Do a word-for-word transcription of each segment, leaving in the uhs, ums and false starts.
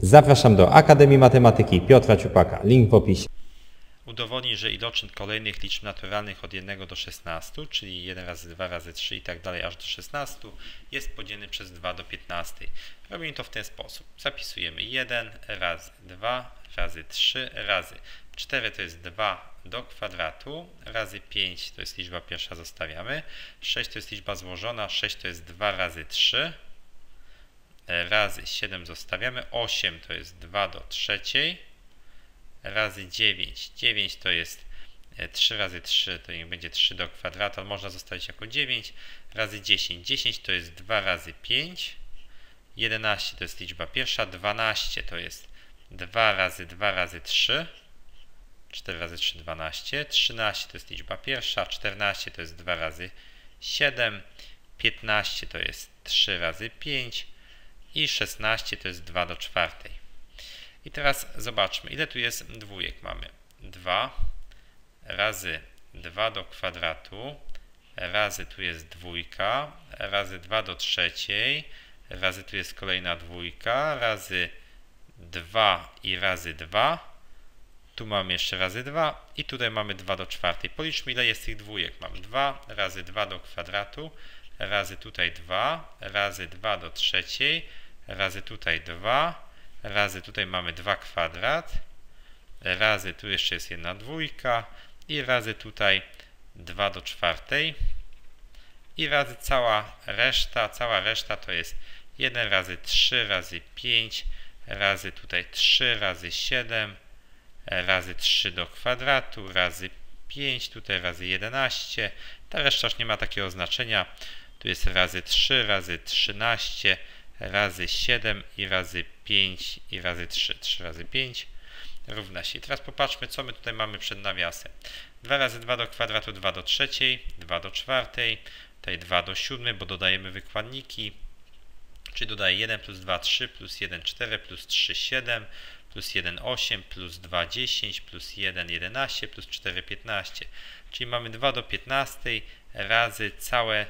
Zapraszam do Akademii Matematyki Piotra Ciupaka. Link w opisie. Udowodnij, że iloczyn kolejnych liczb naturalnych od jednego do szesnastu, czyli jeden razy dwa razy trzy i tak dalej aż do szesnastu, jest podzielny przez dwa do piętnastej. Robimy to w ten sposób. Zapisujemy jeden razy dwa razy trzy razy cztery to jest dwa do kwadratu, razy pięć to jest liczba pierwsza, zostawiamy, sześć to jest liczba złożona, sześć to jest dwa razy trzy, razy siedem zostawiamy, osiem to jest dwa do trzeciej, razy dziewięć. dziewięć to jest trzy razy trzy, to niech będzie trzy do kwadratu, można zostawić jako dziewięć, razy dziesięć. dziesięć to jest dwa razy pięć, jedenaście to jest liczba pierwsza, dwanaście to jest dwa razy dwa razy trzy, cztery razy trzy, dwanaście, trzynaście to jest liczba pierwsza, czternaście to jest dwa razy siedem, piętnaście to jest trzy razy pięć i szesnaście to jest dwa do czwartej. I teraz zobaczmy, ile tu jest dwójek. Mamy dwa razy dwa do kwadratu, razy tu jest dwójka, razy dwa do trzeciej, razy tu jest kolejna dwójka, razy dwa i razy dwa, tu mamy jeszcze razy dwa i tutaj mamy dwa do czwartej. Policzmy, ile jest tych dwójek. Mamy dwa razy dwa do kwadratu, razy tutaj dwa, razy dwa do trzeciej, razy tutaj dwa, razy tutaj mamy dwa kwadrat, razy tu jeszcze jest jedna dwójka i razy tutaj dwa do czwartej i razy cała reszta, cała reszta to jest jeden razy trzy razy pięć, razy tutaj trzy razy siedem, razy trzy do kwadratu, razy pięć, tutaj razy jedenaście, ta reszta już nie ma takiego znaczenia, tu jest razy trzy razy trzynaście, razy siedem i razy pięć i razy trzy, trzy razy pięć równa się. I teraz popatrzmy, co my tutaj mamy przed nawiasem. dwa razy dwa do kwadratu, dwa do trzeciej, dwa do czwartej, tutaj dwa do siódmej, bo dodajemy wykładniki, czyli dodaję jeden plus dwa, trzy, plus jeden, cztery, plus trzy, siedem, plus jeden, osiem, plus dwa, dziesięć, plus jeden, jedenaście, plus cztery, piętnaście. Czyli mamy dwa do piętnastej razy całe,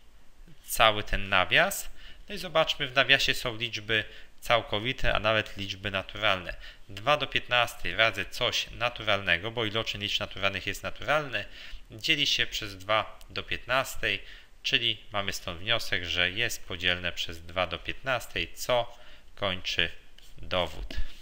cały ten nawias. No i zobaczmy, w nawiasie są liczby całkowite, a nawet liczby naturalne. dwa do piętnastej razy coś naturalnego, bo iloczyn liczb naturalnych jest naturalny, dzieli się przez dwa do piętnastej, czyli mamy stąd wniosek, że jest podzielne przez dwa do piętnastej, co kończy dowód.